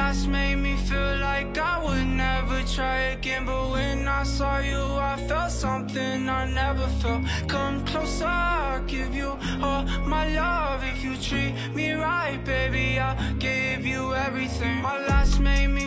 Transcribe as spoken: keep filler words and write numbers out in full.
last made me feel like I would never try again, but when I saw you I felt something I never felt. Come closer, I'll give you all my love. If you treat me right, baby, I'll give you everything. My last made me